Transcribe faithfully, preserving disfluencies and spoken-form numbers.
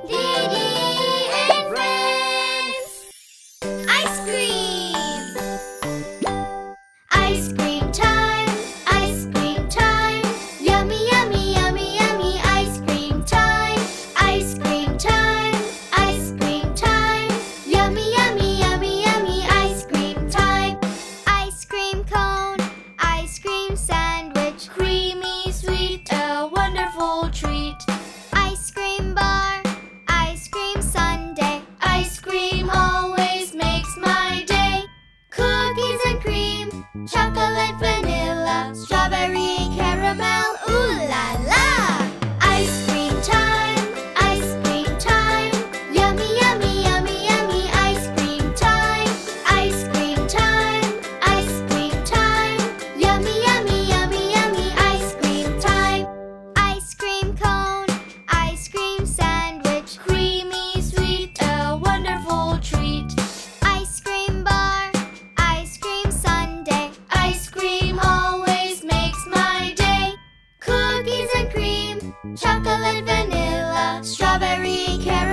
Didi and friends! Ice cream! Ice cream time! Ice cream time! Yummy, yummy, yummy, yummy ice cream time! Ice cream time! Ice cream time! Yummy, yummy, yummy, yummy ice cream time! Ice cream cone! Ice cream sandwich! Creamy, sweet, a wonderful treat! Ice cream bar! Ice cream sundae! Ice cream always makes my day! Cookies and cream! Chocolate, vanilla, strawberry, caramel, ooh la la! Ice cream time! Ice cream time! Yummy, yummy, yummy, yummy ice cream time! Ice cream time! Ice cream time! Yummy, yummy, yummy, yummy ice cream time! Ice cream cone! Ice cream sandwich! Creamy, sweet, a wonderful treat! Ice cream bar! Ice cream sundae! Ice cream always makes my day! Cookies and cream! Chocolate, vanilla, strawberry, caramel,